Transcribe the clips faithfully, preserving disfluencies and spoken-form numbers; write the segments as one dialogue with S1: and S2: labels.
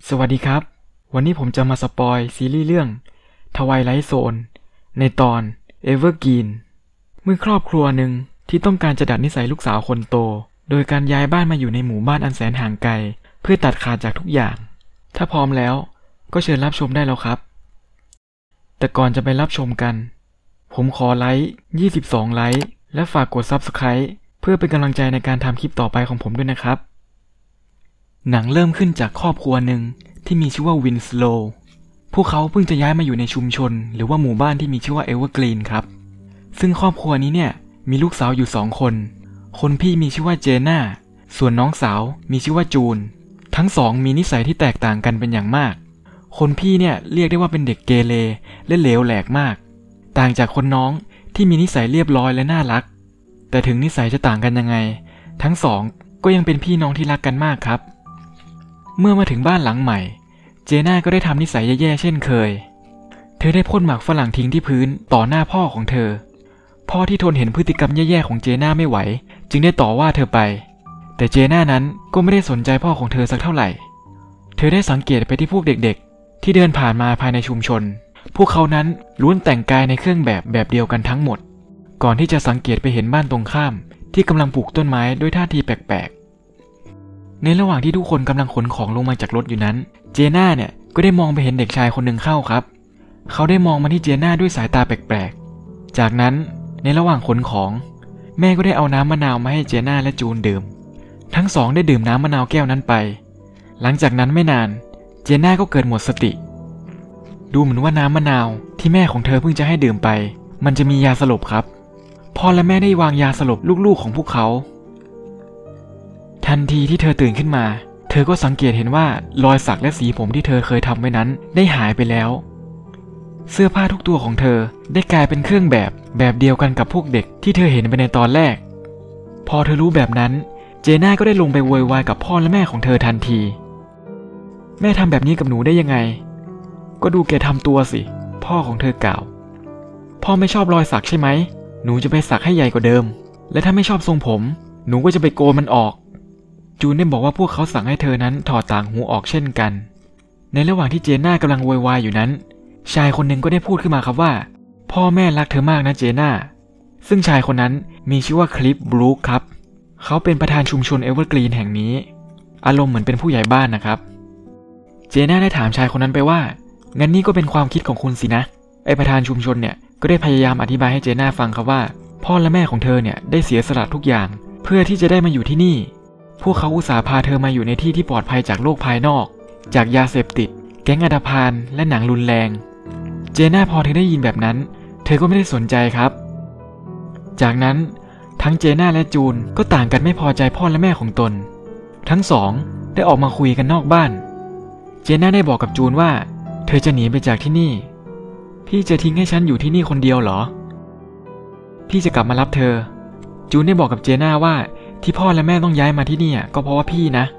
S1: สวัสดีครับวันนี้ผมจะมาสปอยซีรีส์เรื่อง Twilight Zone ในตอน Evergreen เมื่อครอบครัวหนึ่งที่ต้องการจะดัดนิสัยลูกสาวคนโตโดยการย้ายบ้านมาอยู่ในหมู่บ้านอันแสนห่างไกลเพื่อตัดขาดจากทุกอย่างถ้าพร้อมแล้วก็เชิญรับชมได้แล้วครับแต่ก่อนจะไปรับชมกันผมขอไลค์ยี่สิบสองไลค์และฝากกด ซับสไครบ์ เพื่อเป็นกำลังใจในการทำคลิปต่อไปของผมด้วยนะครับหนังเริ่มขึ้นจากครอบครัวหนึ่งที่มีชื่อว่าวินสโลว์พวกเขาเพิ่งจะย้ายมาอยู่ในชุมชนหรือว่าหมู่บ้านที่มีชื่อว่าเอเวอร์กรีนครับซึ่งครอบครัวนี้เนี่ยมีลูกสาวอยู่สองคนคนพี่มีชื่อว่าเจน่าส่วนน้องสาวมีชื่อว่าจูนทั้งสองมีนิสัยที่แตกต่างกันเป็นอย่างมากคนพี่เนี่ยเรียกได้ว่าเป็นเด็กเกเรและเหลวแหลกมากต่างจากคนน้องที่มีนิสัยเรียบร้อยและน่ารักแต่ถึงนิสัยจะต่างกันยังไงทั้งสองก็ยังเป็นพี่น้องที่รักกันมากครับเมื่อมาถึงบ้านหลังใหม่เจน่าก็ได้ทำนิสัยแย่ๆเช่นเคยเธอได้พ่นหมากฝรั่งทิ้งที่พื้นต่อหน้าพ่อของเธอพ่อที่ทนเห็นพฤติกรรมแย่ๆของเจน่าไม่ไหวจึงได้ต่อว่าเธอไปแต่เจน่านั้นก็ไม่ได้สนใจพ่อของเธอสักเท่าไหร่เธอได้สังเกตไปที่พวกเด็กๆที่เดินผ่านมาภายในชุมชนพวกเขานั้นล้วนแต่งกายในเครื่องแบบแบบเดียวกันทั้งหมดก่อนที่จะสังเกตไปเห็นบ้านตรงข้ามที่กำลังปลูกต้นไม้ด้วยท่าทีแปลกๆในระหว่างที่ทุกคนกำลังขนของลงมาจากรถอยู่นั้นเจน่าเนี่ยก็ได้มองไปเห็นเด็กชายคนหนึ่งเข้าครับเขาได้มองมาที่เจน่าด้วยสายตาแปลกๆจากนั้นในระหว่างขนของแม่ก็ได้เอาน้ำมะนาวมาให้เจน่าและจูนดื่มทั้งสองได้ดื่มน้ำมะนาวแก้วนั้นไปหลังจากนั้นไม่นานเจน่าก็เกิดหมดสติดูเหมือนว่าน้ำมะนาวที่แม่ของเธอเพิ่งจะให้ดื่มไปมันจะมียาสลบครับพ่อและแม่ได้วางยาสลบลูกๆของพวกเขาทันทีที่เธอตื่นขึ้นมาเธอก็สังเกตเห็นว่ารอยสักและสีผมที่เธอเคยทำไว้นั้นได้หายไปแล้วเสื้อผ้าทุกตัวของเธอได้กลายเป็นเครื่องแบบแบบเดียวกันกับพวกเด็กที่เธอเห็นไปในตอนแรกพอเธอรู้แบบนั้นเจน่าก็ได้ลงไปโวยวายกับพ่อและแม่ของเธอทันทีแม่ทำแบบนี้กับหนูได้ยังไงก็ดูแกทำตัวสิพ่อของเธอกล่าวพ่อไม่ชอบรอยสักใช่ไหมหนูจะไปสักให้ใหญ่กว่าเดิมและถ้าไม่ชอบทรงผมหนูก็จะไปโกนมันออกจูนได้บอกว่าพวกเขาสั่งให้เธอนั้นถอดต่างหูออกเช่นกันในระหว่างที่เจน่ากำลังโวยวายอยู่นั้นชายคนหนึ่งก็ได้พูดขึ้นมาครับว่าพ่อแม่รักเธอมากนะเจน่าซึ่งชายคนนั้นมีชื่อว่าคลิปบรูคครับเขาเป็นประธานชุมชนเอเวอร์กรีนแห่งนี้อารมณ์เหมือนเป็นผู้ใหญ่บ้านนะครับเจน่าได้ถามชายคนนั้นไปว่างั้นนี่ก็เป็นความคิดของคุณสินะไอประธานชุมชนเนี่ยก็ได้พยายามอธิบายให้เจน่าฟังครับว่าพ่อและแม่ของเธอเนี่ยได้เสียสละทุกอย่างเพื่อที่จะได้มาอยู่ที่นี่พวกเขาอุตส่าห์พาเธอมาอยู่ในที่ที่ปลอดภัยจากโลกภายนอกจากยาเสพติดแก๊งอันธพาลและหนังรุนแรงเจน่าพอเธอได้ยินแบบนั้นเธอก็ไม่ได้สนใจครับจากนั้นทั้งเจน่าและจูนก็ต่างกันไม่พอใจพ่อและแม่ของตนทั้งสองได้ออกมาคุยกันนอกบ้านเจน่าได้บอกกับจูนว่าเธอจะหนีไปจากที่นี่พี่จะทิ้งให้ฉันอยู่ที่นี่คนเดียวเหรอพี่จะกลับมารับเธอจูนได้บอกกับเจน่าว่าที่พ่อและแม่ต้องย้ายมาที่นี่ก็เพราะว่าพี่นะ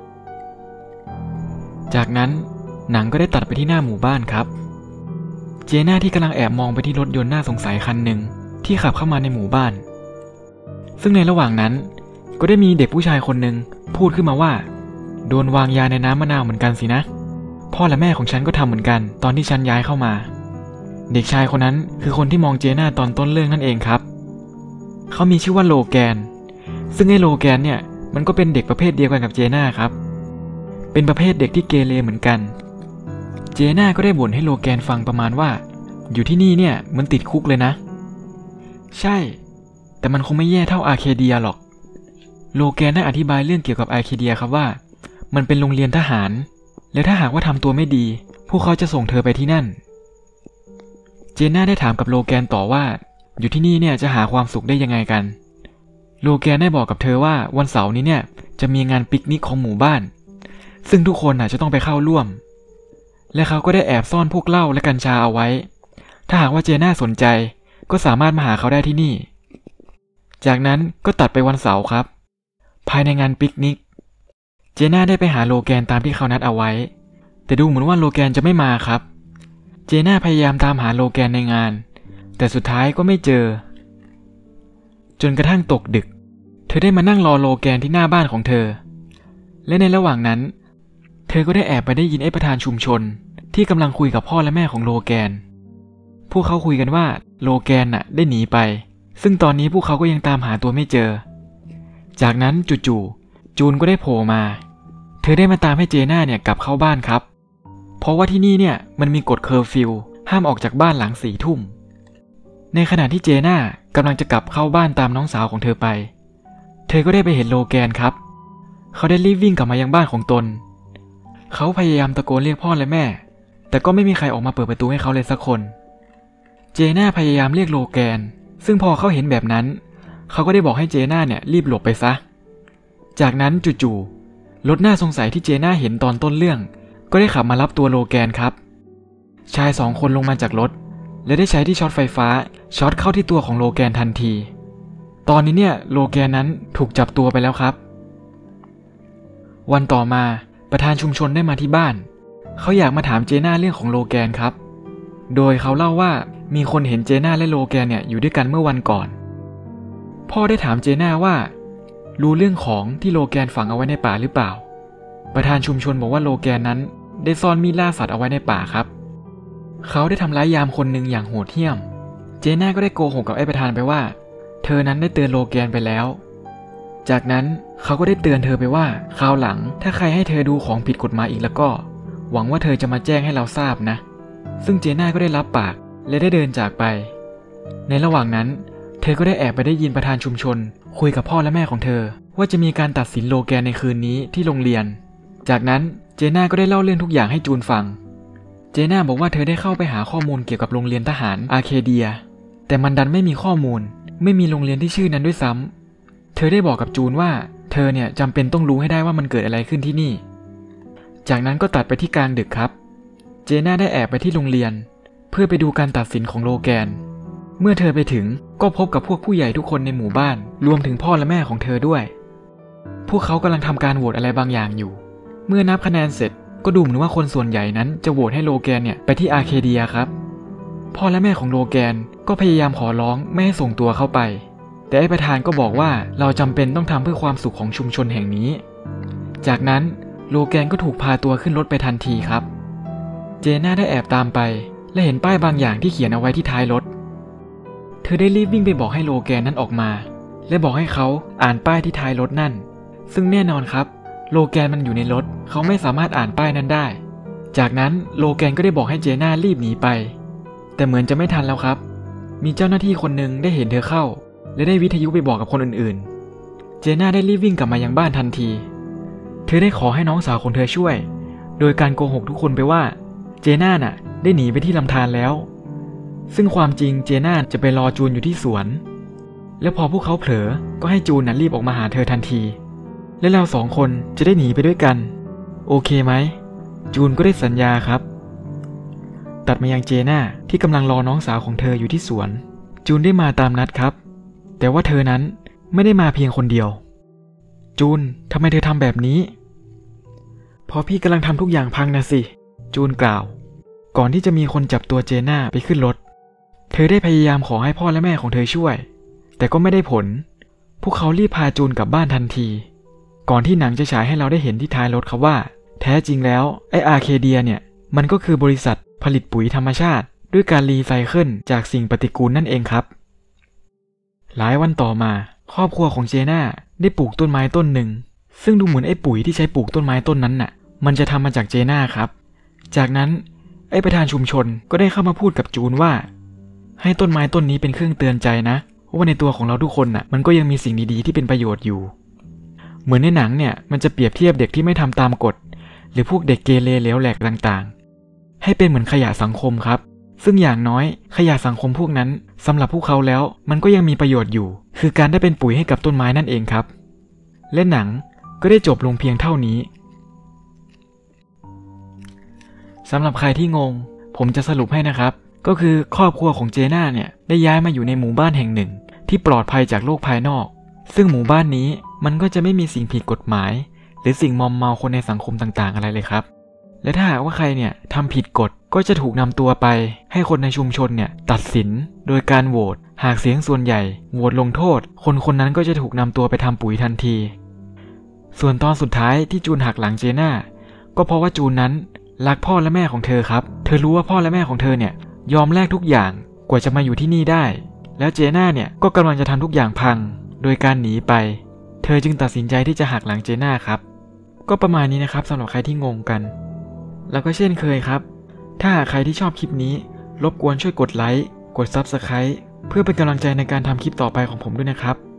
S1: จากนั้นหนังก็ได้ตัดไปที่หน้าหมู่บ้านครับเจน่าที่กำลังแอบมองไปที่รถยนต์น่าสงสัยคันหนึ่งที่ขับเข้ามาในหมู่บ้านซึ่งในระหว่างนั้นก็ได้มีเด็กผู้ชายคนหนึ่งพูดขึ้นมาว่าโดนวางยาในน้ำมะนาวเหมือนกันสินะพ่อและแม่ของฉันก็ทำเหมือนกันตอนที่ฉันย้ายเข้ามาเด็กชายคนนั้นคือคนที่มองเจน่าตอนต้นเรื่องนั่นเองครับเขามีชื่อว่าโลแกนซึ่งไอ้โลแกนเนี่ยมันก็เป็นเด็กประเภทเดียวกันกับเจน่าครับเป็นประเภทเด็กที่เกเรเหมือนกันเจน่าก็ได้บ่นให้โลแกนฟังประมาณว่าอยู่ที่นี่เนี่ยมันติดคุกเลยนะใช่แต่มันคงไม่แย่เท่าอาร์เคเดียหรอกโลแกนได้อธิบายเรื่องเกี่ยวกับอาร์เคเดียครับว่ามันเป็นโรงเรียนทหารแล้วถ้าหากว่าทำตัวไม่ดีพวกเขาจะส่งเธอไปที่นั่นเจน่าได้ถามกับโลแกนต่อว่าอยู่ที่นี่เนี่ยจะหาความสุขได้ยังไงกันโลแกนได้บอกกับเธอว่าวันเสาร์นี้เนี่ยจะมีงานปิกนิกของหมู่บ้านซึ่งทุกคนน่ะจะต้องไปเข้าร่วมและเขาก็ได้แอบซ่อนพวกเหล้าและกัญชาเอาไว้ถ้าหากว่าเจน่าสนใจก็สามารถมาหาเขาได้ที่นี่จากนั้นก็ตัดไปวันเสาร์ครับภายในงานปิกนิกเจน่าได้ไปหาโลแกนตามที่เขานัดเอาไว้แต่ดูเหมือนว่าโลแกนจะไม่มาครับเจน่าพยายามตามหาโลแกนในงานแต่สุดท้ายก็ไม่เจอจนกระทั่งตกดึกเธอได้มานั่งรอโลแกนที่หน้าบ้านของเธอและในระหว่างนั้นเธเธอก็ได้แอบไปได้ยินไอ้ประธานชุมชนที่กำลังคุยกับพ่อและแม่ของโลแกนพวกเขาคุยกันว่าโลแกนน่ะได้หนีไปซึ่งตอนนี้พวกเขาก็ยังตามหาตัวไม่เจอจากนั้นจู่ๆจูนก็ได้โผล่มาเธอได้มาตามให้เจน่าเนี่ยกลับเข้าบ้านครับเพราะว่าที่นี่เนี่ยมันมีกฎเคอร์ฟิวห้ามออกจากบ้านหลังสี่ทุ่มในขณะที่เจน่ากำลังจะกลับเข้าบ้านตามน้องสาวของเธอไปเธอก็ได้ไปเห็นโลแกนครับเขาได้รีบวิ่งกลับมายังบ้านของตนเขาพยายามตะโกนเรียกพ่อและแม่แต่ก็ไม่มีใครออกมาเปิดประตูให้เขาเลยสักคนเจน่าพยายามเรียกโลแกนซึ่งพอเขาเห็นแบบนั้นเขาก็ได้บอกให้เจน่าเนี่ยรีบหลบไปซะจากนั้นจู่ๆรถน่าสงสัยที่เจน่าเห็นตอนต้นเรื่องก็ได้ขับมารับตัวโลแกนครับชายสองคนลงมาจากรถและได้ใช้ที่ช็อตไฟฟ้าช็อตเข้าที่ตัวของโลแกนทันทีตอนนี้เนี่ยโลแกนนั้นถูกจับตัวไปแล้วครับวันต่อมาประธานชุมชนได้มาที่บ้านเขาอยากมาถามเจน่าเรื่องของโลแกนครับโดยเขาเล่าว่ามีคนเห็นเจน่าและโลแกนเนี่ยอยู่ด้วยกันเมื่อวันก่อนพ่อได้ถามเจน่าว่ารู้เรื่องของที่โลแกนฝังเอาไว้ในป่าหรือเปล่าประธานชุมชนบอกว่าโลแกนนั้นได้ซ่อนมีดล่าสัตว์เอาไว้ในป่าครับเขาได้ทำร้ายยามคนหนึ่งอย่างโหดเหี้ยมเจน่าก็ได้โกหกกับไอ้ประธานไปว่าเธอนั้นได้เตือนโลแกนไปแล้วจากนั้นเขาก็ได้เตือนเธอไปว่าคราวหลังถ้าใครให้เธอดูของผิดกฎหมายอีกแล้วก็หวังว่าเธอจะมาแจ้งให้เราทราบนะซึ่งเจน่าก็ได้รับปากและได้เดินจากไปในระหว่างนั้นเธอก็ได้แอบไปได้ยินประธานชุมชนคุยกับพ่อและแม่ของเธอว่าจะมีการตัดสินโลแกนในคืนนี้ที่โรงเรียนจากนั้นเจน่าก็ได้เล่าเรื่องทุกอย่างให้จูนฟังเจน่าบอกว่าเธอได้เข้าไปหาข้อมูลเกี่ยวกับโรงเรียนทหารอาร์เคเดียแต่มันดันไม่มีข้อมูลไม่มีโรงเรียนที่ชื่อนั้นด้วยซ้ำเธอได้บอกกับจูนว่าเธอเนี่ยจำเป็นต้องรู้ให้ได้ว่ามันเกิดอะไรขึ้นที่นี่จากนั้นก็ตัดไปที่กลางดึกครับเจน่าได้แอบไปที่โรงเรียนเพื่อไปดูการตัดสินของโลแกนเมื่อเธอไปถึงก็พบกับพวกผู้ใหญ่ทุกคนในหมู่บ้านรวมถึงพ่อและแม่ของเธอด้วยพวกเขากำลังทำการโหวตอะไรบางอย่างอยู่เมื่อนับคะแนนเสร็จก็ดูเหมือนว่าคนส่วนใหญ่นั้นจะโหวตให้โลแกนเนี่ยไปที่อาร์เคเดียครับพ่อและแม่ของโลแกนก็พยายามขอร้องไม่ให้ส่งตัวเข้าไปแต่ไอ้ประธานก็บอกว่าเราจำเป็นต้องทำเพื่อความสุขของชุมชนแห่งนี้จากนั้นโลแกนก็ถูกพาตัวขึ้นรถไปทันทีครับเจน่าได้แอบตามไปและเห็นป้ายบางอย่างที่เขียนเอาไว้ที่ท้ายรถเธอได้รีบวิ่งไปบอกให้โลแกนนั้นออกมาและบอกให้เขาอ่านป้ายที่ท้ายรถนั่นซึ่งแน่นอนครับโลแกนมันอยู่ในรถเขาไม่สามารถอ่านป้ายนั้นได้จากนั้นโลแกนก็ได้บอกให้เจน่ารีบหนีไปแต่เหมือนจะไม่ทันแล้วครับมีเจ้าหน้าที่คนหนึ่งได้เห็นเธอเข้าและได้วิทยุไปบอกกับคนอื่นๆเจน่าได้รีบวิ่งกลับมายังบ้านทันทีเธอได้ขอให้น้องสาวของเธอช่วยโดยการโกหกทุกคนไปว่าเจน่าน่ะได้หนีไปที่ลำธารแล้วซึ่งความจริงเจน่าจะไปรอจูนอยู่ที่สวนและพอพวกเขาเผลอก็ให้จูนนั้นรีบออกมาหาเธอทันทีและเราสองคนจะได้หนีไปด้วยกันโอเคไหมจูนก็ได้สัญญาครับตัดมายังเจน่าที่กำลังรอน้องสาวของเธออยู่ที่สวนจูนได้มาตามนัดครับแต่ว่าเธอนั้นไม่ได้มาเพียงคนเดียวจูนทำไมเธอทำแบบนี้เพราะพี่กำลังทำทุกอย่างพังนะสิจูนกล่าวก่อนที่จะมีคนจับตัวเจน่าไปขึ้นรถเธอได้พยายามขอให้พ่อและแม่ของเธอช่วยแต่ก็ไม่ได้ผลพวกเขารีบพาจูนกลับบ้านทันทีก่อนที่หนังจะฉายให้เราได้เห็นที่ท้ายรถครับว่าแท้จริงแล้วไออาร์เคเดียเนี่ยมันก็คือบริษัทผลิตปุ๋ยธรรมชาติด้วยการรีไซเคิลจากสิ่งปฏิกูลนั่นเองครับหลายวันต่อมาครอบครัวของเจน่าได้ปลูกต้นไม้ต้นหนึ่งซึ่งดูเหมือนไอ้ปุ๋ยที่ใช้ปลูกต้นไม้ต้นนั้นน่ะมันจะทำมาจากเจน่าครับจากนั้นไอ้ประธานชุมชนก็ได้เข้ามาพูดกับจูนว่าให้ต้นไม้ต้นนี้เป็นเครื่องเตือนใจนะว่าในตัวของเราทุกคนน่ะมันก็ยังมีสิ่งดีๆที่เป็นประโยชน์อยู่เหมือนในหนังเนี่ยมันจะเปรียบเทียบเด็กที่ไม่ทำตามกฎหรือพวกเด็กเกเรเหลวแหลกต่างๆให้เป็นเหมือนขยะสังคมครับซึ่งอย่างน้อยขยะสังคมพวกนั้นสำหรับพวกเขาแล้วมันก็ยังมีประโยชน์อยู่คือการได้เป็นปุ๋ยให้กับต้นไม้นั่นเองครับและหนังก็ได้จบลงเพียงเท่านี้สำหรับใครที่งงผมจะสรุปให้นะครับก็คือครอบครัวของเจน่าเนี่ยได้ย้ายมาอยู่ในหมู่บ้านแห่งหนึ่งที่ปลอดภัยจากโลกภายนอกซึ่งหมู่บ้านนี้มันก็จะไม่มีสิ่งผิดกฎหมายหรือสิ่งมอมเมาคนในสังคมต่างๆอะไรเลยครับและถ้าหากว่าใครเนี่ยทำผิดกฎก็จะถูกนำตัวไปให้คนในชุมชนเนี่ยตัดสินโดยการโหวตหากเสียงส่วนใหญ่โหวตลงโทษคนคนนั้นก็จะถูกนำตัวไปทำปุ๋ยทันทีส่วนตอนสุดท้ายที่จูนหักหลังเจน่าก็เพราะว่าจูนนั้นรักพ่อและแม่ของเธอครับเธอรู้ว่าพ่อและแม่ของเธอเนี่ยยอมแลกทุกอย่างกว่าจะมาอยู่ที่นี่ได้แล้วเจน่าเนี่ยก็กำลังจะทำทุกอย่างพังโดยการหนีไปเธอจึงตัดสินใจที่จะหักหลังเจน่าครับก็ประมาณนี้นะครับสำหรับใครที่งงกันแล้วก็เช่นเคยครับถ้าหากใครที่ชอบคลิปนี้รบกวนช่วยกดไลค์กด ซับสไครบ์ เพื่อเป็นกำลังใจในการทำคลิปต่อไปของผมด้วยนะครับ